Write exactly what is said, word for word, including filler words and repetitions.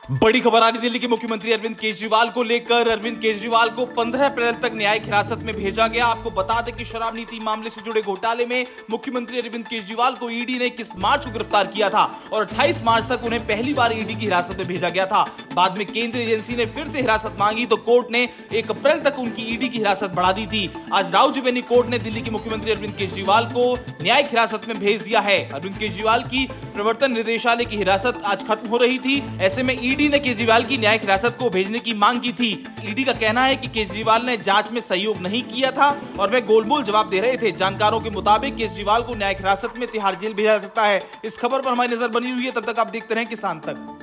बड़ी खबर आ रही दिल्ली के मुख्यमंत्री अरविंद केजरीवाल को लेकर। अरविंद केजरीवाल को पंद्रह अप्रैल तक न्यायिक हिरासत में भेजा गया। आपको बता दें कि शराब नीति मामले से जुड़े घोटाले में मुख्यमंत्री अरविंद केजरीवाल को ईडी ने इक्कीस मार्च को गिरफ्तार किया था और अट्ठाईस मार्च तक उन्हें पहली बार ईडी की हिरासत में भेजा गया था। बाद में केंद्रीय एजेंसी ने फिर से हिरासत मांगी तो कोर्ट ने एक अप्रैल तक उनकी ईडी की हिरासत बढ़ा दी थी। आज राउज एवेन्यू कोर्ट ने दिल्ली के मुख्यमंत्री अरविंद केजरीवाल को न्यायिक हिरासत में भेज दिया है। अरविंद केजरीवाल की प्रवर्तन निदेशालय की हिरासत आज खत्म हो रही थी। ऐसे में ईडी ने केजरीवाल की न्यायिक हिरासत को भेजने की मांग की थी। ईडी का कहना है कि केजरीवाल ने जांच में सहयोग नहीं किया था और वे गोलमोल जवाब दे रहे थे। जानकारों के मुताबिक केजरीवाल को न्यायिक हिरासत में तिहाड़ जेल भेजा जा सकता है। इस खबर पर हमारी नजर बनी हुई है। तब तक आप देखते रहें किसान तक।